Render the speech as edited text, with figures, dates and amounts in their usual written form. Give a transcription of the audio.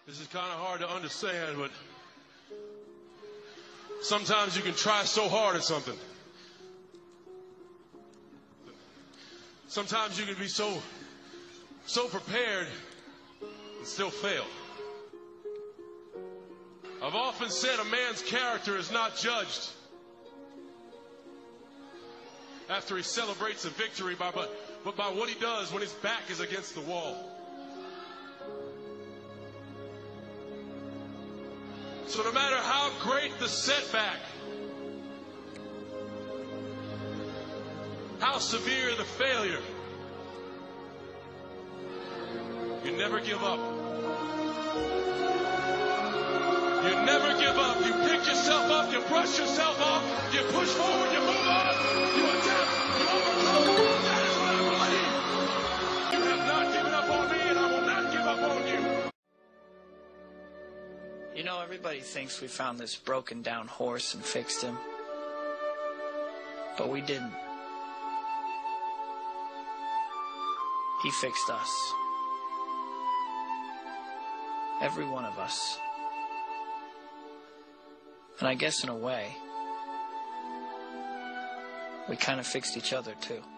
This is kind of hard to understand, but sometimes you can try so hard at something. Sometimes you can be so prepared and still fail. I've often said a man's character is not judged after he celebrates a victory, but by what he does when his back is against the wall. So no matter how great the setback, how severe the failure, you never give up. You never give up. You pick yourself up, you brush yourself off, you push forward, you move on, you attempt, you overcome. That is what I believe. You have not given up on me, and I will not give up on you. You know, everybody thinks we found this broken down horse and fixed him. But we didn't. He fixed us. Every one of us. And I guess in a way, we kind of fixed each other too.